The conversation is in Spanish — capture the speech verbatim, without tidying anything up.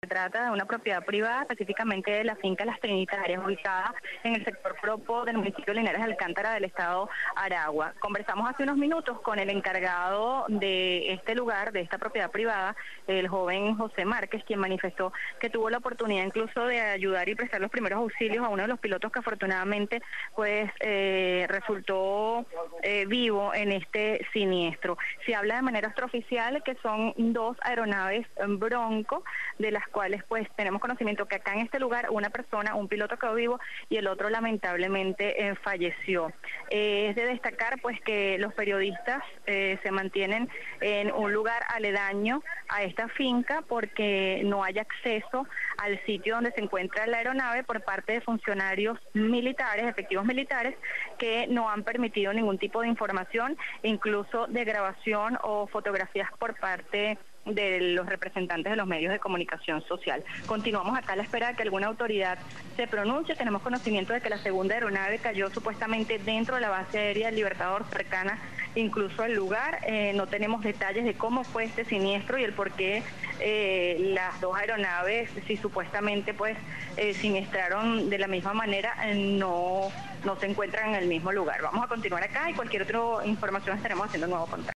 Se trata de una propiedad privada, específicamente de la finca Las Trinitarias, ubicada en el sector Propo del municipio de Linares de Alcántara del estado Aragua. Conversamos hace unos minutos con el encargado de este lugar, de esta propiedad privada, el joven José Márquez, quien manifestó que tuvo la oportunidad incluso de ayudar y prestar los primeros auxilios a uno de los pilotos que afortunadamente pues eh, resultó eh, vivo en este siniestro. Se habla de manera extraoficial que son dos aeronaves Bronco, de las cuales pues tenemos conocimiento que acá en este lugar una persona, un piloto quedó vivo y el otro lamentablemente eh, falleció. Eh, es de destacar pues que los periodistas eh, se mantienen en un lugar aledaño a esta finca porque no hay acceso al sitio donde se encuentra la aeronave por parte de funcionarios militares, efectivos militares, que no han permitido ningún tipo de información, incluso de grabación o fotografías por parte de los representantes de los medios de comunicación social. Continuamos acá a la espera de que alguna autoridad se pronuncie. Tenemos conocimiento de que la segunda aeronave cayó supuestamente dentro de la base aérea del Libertador, cercana incluso al lugar. Eh, no tenemos detalles de cómo fue este siniestro y el por qué eh, las dos aeronaves, si supuestamente pues eh, siniestraron de la misma manera, eh, no, no se encuentran en el mismo lugar. Vamos a continuar acá y cualquier otra información estaremos haciendo un nuevo contacto.